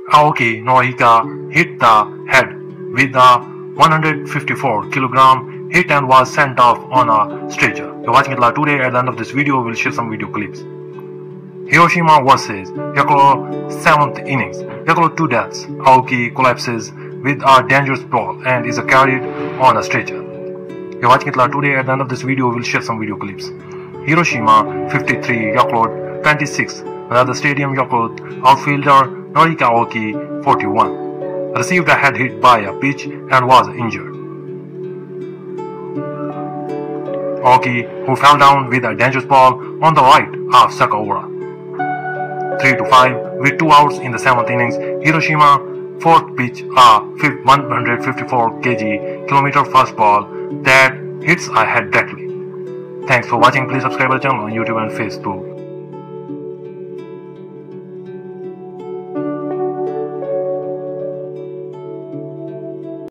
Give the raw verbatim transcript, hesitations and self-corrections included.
Aoki no Hika hit the head with a one hundred fifty-four kilogram hit and was sent off on a stretcher. You're watching it live today. At the end of this video, we'll share some video clips. Hiroshima versus Yakulo seventh innings. Yakulo two deaths. Aoki collapses with a dangerous ball and is carried on a stretcher. You're watching it live today. At the end of this video, we'll share some video clips. Hiroshima fifty-three, Yakulo twenty-six. At the stadium, Yakulo outfielder Norika Aoki forty-one received a head hit by a pitch and was injured. Aoki, who fell down with a dangerous ball on the right of Sakaura. three to five with two outs in the seventh innings. Hiroshima fourth pitch a one hundred fifty-four kilometer fastball that hits a head directly. Thanks for watching. Please subscribe our channel on YouTube and Facebook.